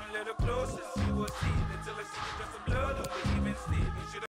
a little closer, see what's in until I see you got some blood on me, even sleep.